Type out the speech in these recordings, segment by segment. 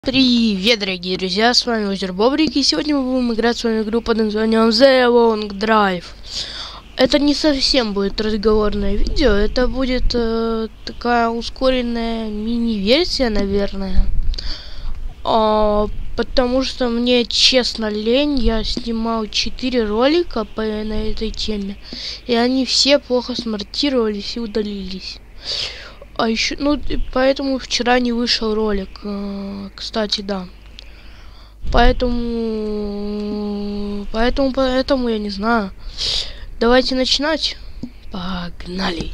Привет, дорогие друзья, с вами Озер Бобрик, и сегодня мы будем играть с вами игру под названием The Long Drive. Это не совсем будет разговорное видео, это будет такая ускоренная мини-версия, наверное. Потому что мне, честно, лень, я снимал 4 ролика на этой теме, и они все плохо смонтировались и удалились. А еще, поэтому вчера не вышел ролик, кстати, да. Поэтому я не знаю. Давайте начинать. Погнали.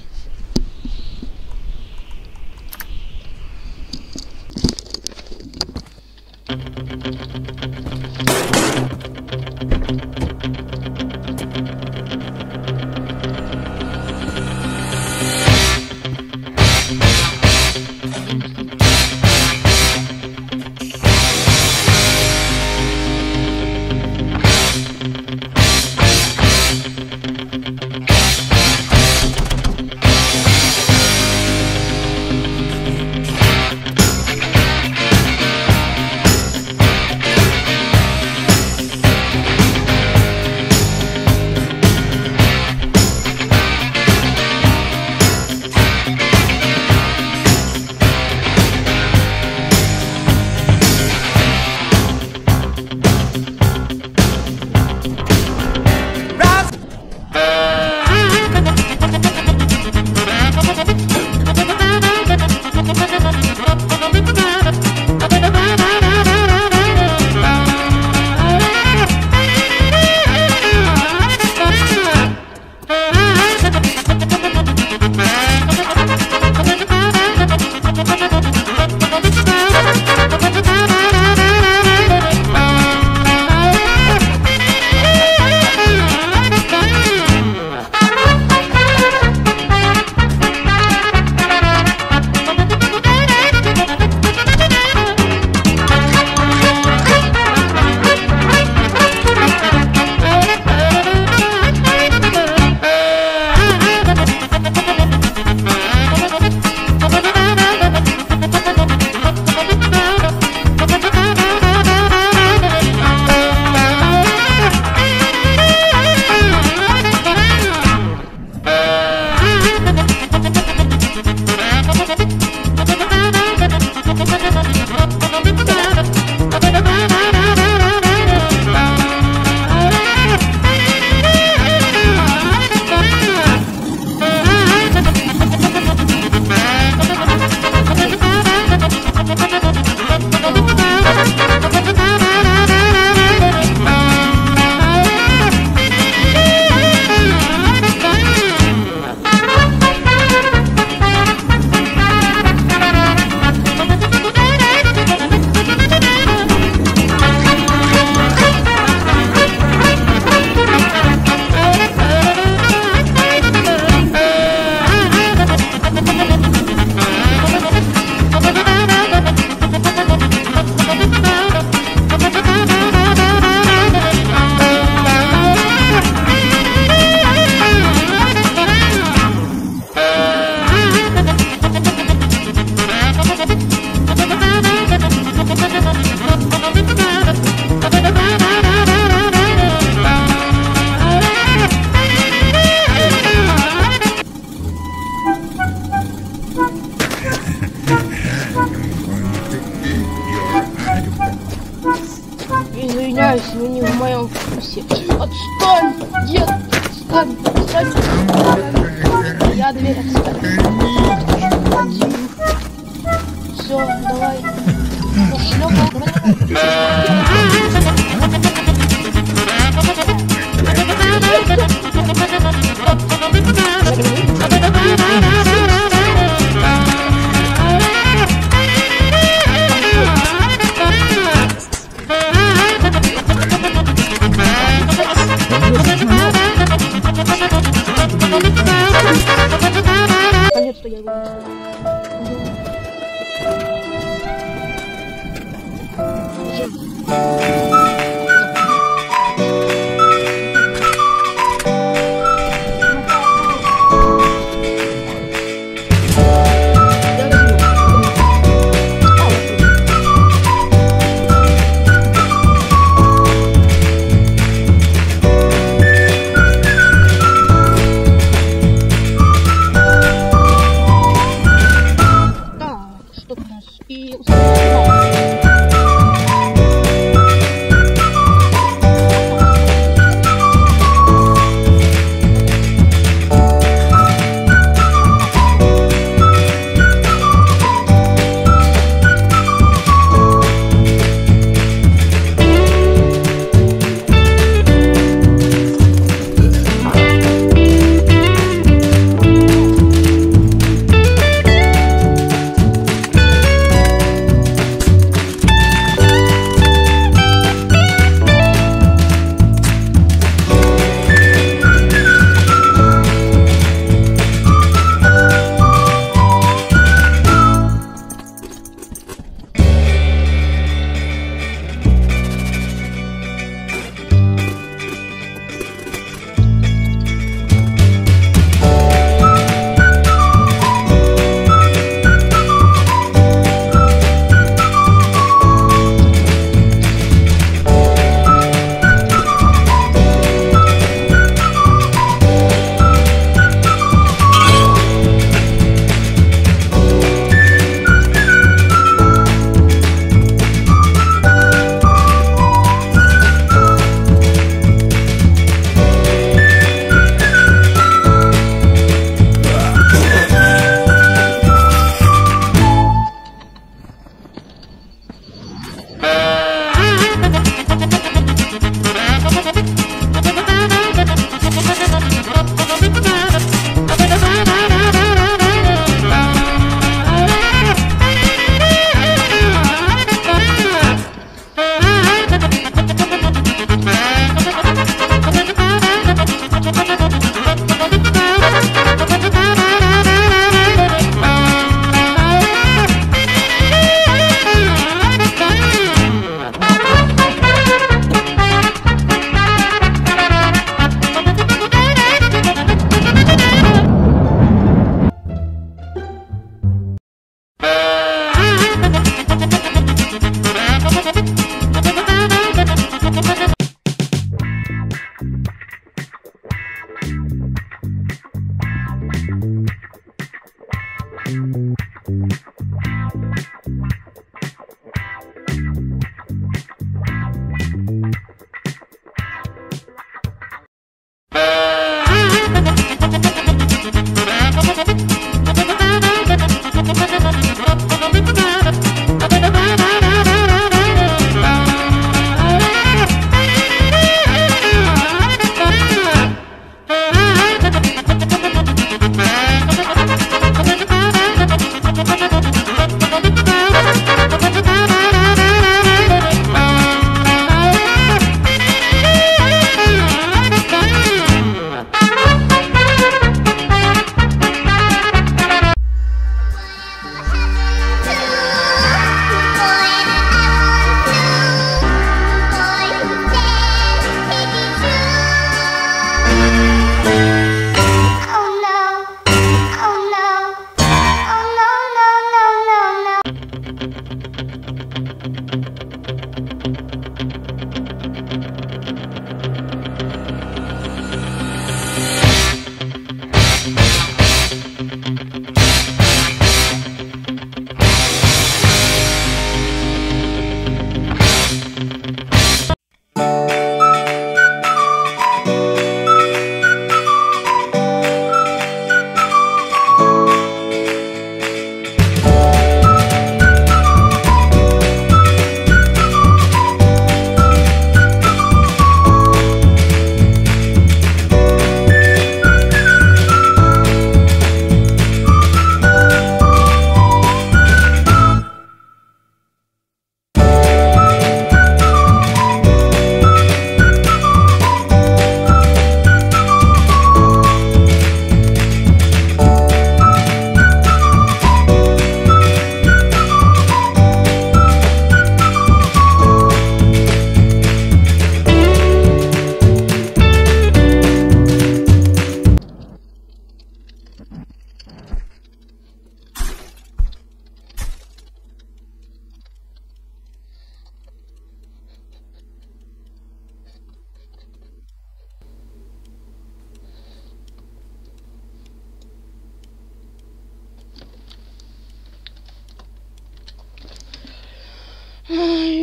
Извиняюсь, вы не в моем вкусе. Отстань, дед! Отстань, отстань! Я дверь отстань. Все, давай. Наконец-то я его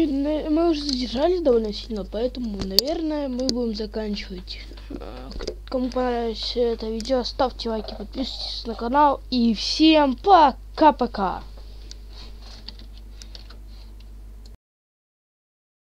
мы уже задержались довольно сильно, поэтому, наверное, мы будем заканчивать. Кому понравилось это видео, ставьте лайки, подписывайтесь на канал. И всем пока-пока.